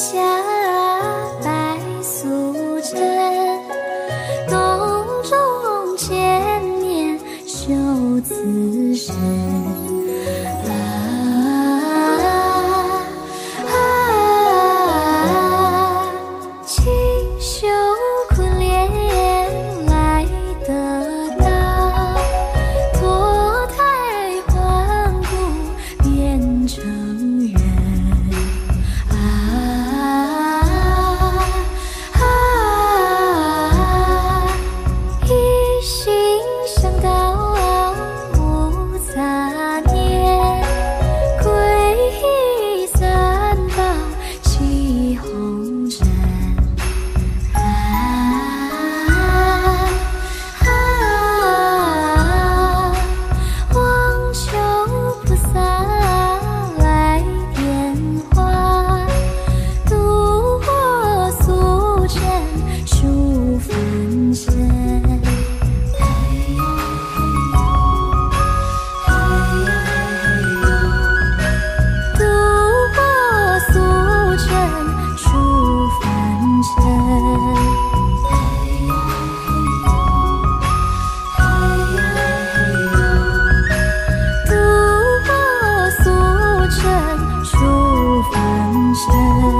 下白素贞，洞中千年修此身。清修苦练来得道，脱胎换骨变成人。一心向道无杂念，皈依三宝起红尘。望求菩萨来点化，度我俗尘赎凡身。度我俗尘赎凡身。度我俗尘赎凡身。